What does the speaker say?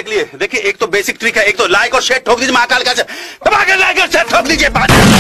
करने के लिए देखिए, एक तो बेसिक ट्रिक है, एक तो लाइक और शेयर ठोक दीजिए महाकाल का, दबा के लाइक और शेयर ठोक दीजिए।